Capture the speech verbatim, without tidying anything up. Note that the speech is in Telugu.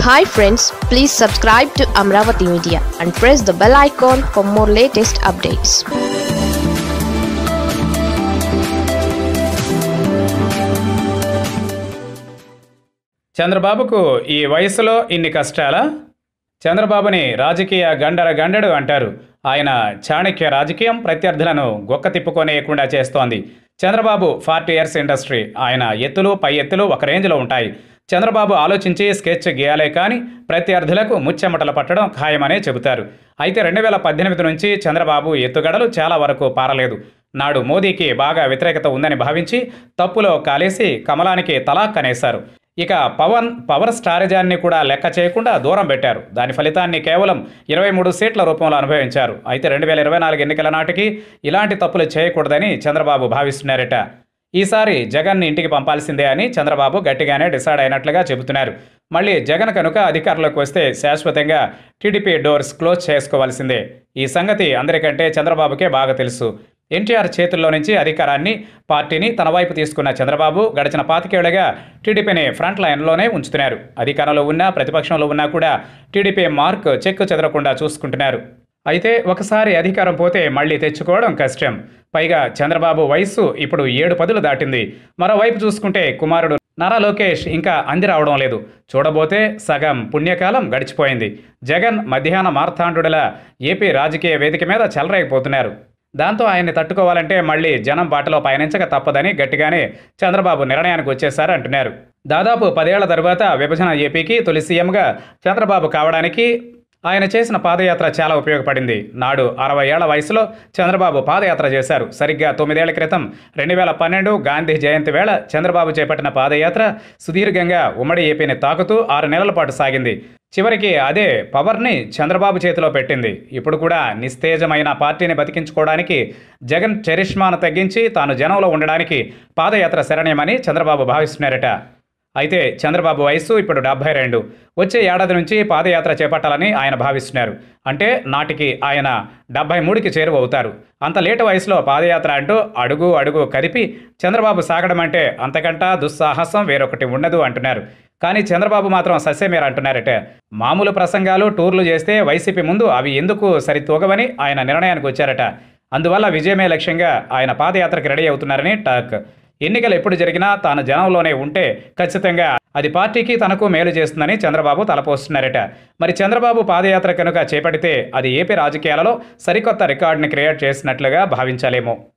Hi friends, please subscribe to Amaravathi Media and press the bell icon for more latest updates. చంద్రబాబుకు ఈ వయసులో ఇన్ని కష్టాలా? చంద్రబాబుని రాజకీయ గండర గండడు అంటారు. ఆయన చాణక్య రాజకీయం ప్రత్యర్థులను గొక్క తిప్పుకోనేయకుండా చేస్తోంది. Chandrababu forty years industry. ఆయన ఎత్తులు పై ఎత్తులు ఒక రేంజ్లో ఉంటాయి. చంద్రబాబు ఆలోచించి స్కెచ్ గీయాలే కానీ ప్రత్యర్థులకు ముచ్చెమటలు పట్టడం ఖాయమనే చెబుతారు. అయితే రెండు వేల పద్దెనిమిది నుంచి చంద్రబాబు ఎత్తుగడలు చాలా వరకు పారలేదు. నాడు మోదీకి బాగా వ్యతిరేకత ఉందని భావించి తప్పులో కాలేసి కమలానికి తలాక్ అనేశారు. ఇక పవన్ పవర్ స్టారిజాన్ని కూడా లెక్క చేయకుండా దూరం పెట్టారు. దాని ఫలితాన్ని కేవలం ఇరవై మూడు సీట్ల రూపంలో అనుభవించారు. అయితే రెండు వేల ఇరవై నాలుగు ఎన్నికల నాటికి ఇలాంటి తప్పులు చేయకూడదని చంద్రబాబు భావిస్తున్నారట. ఈసారి జగన్ ఇంటికి పంపాల్సిందే అని చంద్రబాబు గట్టిగానే డిసైడ్ అయినట్లుగా చెబుతున్నారు. మళ్ళీ జగన్ కనుక అధికారంలోకి వస్తే శాశ్వతంగా టీడీపీ డోర్స్ క్లోజ్ చేసుకోవాల్సిందే. ఈ సంగతి అందరికంటే చంద్రబాబుకే బాగా తెలుసు. ఎన్టీఆర్ చేతుల్లో నుంచి అధికారాన్ని పార్టీని తన వైపు తీసుకున్న చంద్రబాబు గడిచిన పాతికేళ్లుగా టీడీపీని ఫ్రంట్ లైన్లోనే ఉంచుతున్నారు. అధికారంలో ఉన్నా ప్రతిపక్షంలో ఉన్నా కూడా టీడీపీ మార్క్ చెక్కు చెదరకుండా చూసుకుంటున్నారు. అయితే ఒకసారి అధికారం పోతే మళ్ళీ తెచ్చుకోవడం కష్టం. పైగా చంద్రబాబు వయస్సు ఇప్పుడు ఏడు పదులు దాటింది. మరోవైపు చూసుకుంటే కుమారుడు నారా లోకేష్ ఇంకా అంది రావడం లేదు. చూడబోతే సగం పుణ్యకాలం గడిచిపోయింది. జగన్ మధ్యాహ్న మార్తాండుల ఏపీ రాజకీయ వేదిక మీద చెలరేగిపోతున్నారు. దాంతో ఆయన్ని తట్టుకోవాలంటే మళ్ళీ జనం బాటలో పయనించక తప్పదని గట్టిగానే చంద్రబాబు నిర్ణయానికి వచ్చేశారు అంటున్నారు. దాదాపు పదేళ్ల తరువాత విభజన ఏపీకి తొలి సీఎంగా చంద్రబాబు కావడానికి ఆయన చేసిన పాదయాత్ర చాలా ఉపయోగపడింది. నాడు అరవై ఏళ్ల వయసులో చంద్రబాబు పాదయాత్ర చేశారు. సరిగ్గా తొమ్మిదేళ్ల క్రితం రెండు వేల పన్నెండు గాంధీ జయంతి వేళ చంద్రబాబు చేపట్టిన పాదయాత్ర సుదీర్ఘంగా ఉమ్మడి ఏపీని తాకుతూ ఆరు నెలల పాటు సాగింది. చివరికి అదే పవర్ని చంద్రబాబు చేతిలో పెట్టింది. ఇప్పుడు కూడా నిస్తేజమైన పార్టీని బతికించుకోవడానికి జగన్ చరిష్మాను తగ్గించి తాను జనంలో ఉండడానికి పాదయాత్ర శరణ్యమని చంద్రబాబు భావిస్తున్నారట. అయితే చంద్రబాబు వయస్సు ఇప్పుడు డెబ్బై రెండు. వచ్చే ఏడాది నుంచి పాదయాత్ర చేపట్టాలని ఆయన భావిస్తున్నారు. అంటే నాటికి ఆయన డెబ్బై మూడుకి చేరువవుతారు. అంత లేటు వయసులో పాదయాత్ర అంటూ అడుగు అడుగు కదిపి చంద్రబాబు సాగడం అంటే అంతకంటా దుస్సాహసం వేరొకటి ఉండదు అంటున్నారు. కానీ చంద్రబాబు మాత్రం సస్యమేర అంటున్నారట. మామూలు ప్రసంగాలు టూర్లు చేస్తే వైసీపీ ముందు అవి ఎందుకు సరితూగవని ఆయన నిర్ణయానికి వచ్చారట. అందువల్ల విజయమే లక్ష్యంగా ఆయన పాదయాత్రకు రెడీ అవుతున్నారని టాక్. ఎన్నికలు ఎప్పుడు జరిగినా తాను జనంలోనే ఉంటే ఖచ్చితంగా అది పార్టీకి తనకు మేలు చేస్తుందని చంద్రబాబు తలపోస్తున్నారట. మరి చంద్రబాబు పాదయాత్ర కనుక చేపడితే అది ఏపీ రాజకీయాలలో సరికొత్త రికార్డుని క్రియేట్ చేసినట్లుగా భావించాలేమో.